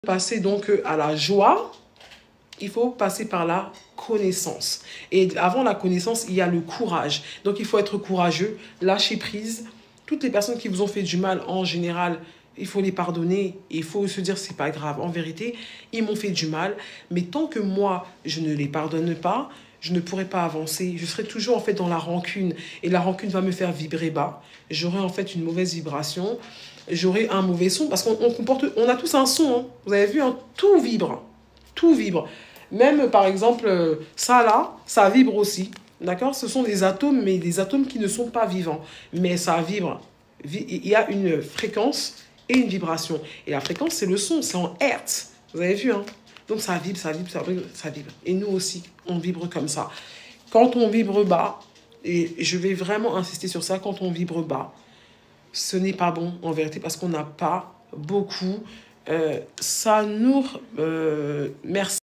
Passer donc à la joie, il faut passer par la connaissance. Et avant la connaissance, il y a le courage. Donc il faut être courageux, lâcher prise. Toutes les personnes qui vous ont fait du mal, en général, il faut les pardonner. Il faut se dire, c'est pas grave. En vérité, ils m'ont fait du mal. Mais tant que moi, je ne les pardonne pas, je ne pourrai pas avancer. Je serai toujours en fait dans la rancune. Et la rancune va me faire vibrer bas. J'aurai en fait une mauvaise vibration. J'aurai un mauvais son. Parce on a tous un son. Hein. Vous avez vu, hein, tout vibre. Tout vibre. Même par exemple, ça là, ça vibre aussi. D'accord? Ce sont des atomes, mais des atomes qui ne sont pas vivants. Mais ça vibre. Il y a une fréquence et une vibration. Et la fréquence, c'est le son. C'est en hertz. Vous avez vu, hein? Donc ça vibre, ça vibre, ça vibre, ça vibre. Et nous aussi, on vibre comme ça. Quand on vibre bas, et je vais vraiment insister sur ça, quand on vibre bas, ce n'est pas bon en vérité parce qu'on n'a pas beaucoup. Ça nous... merci.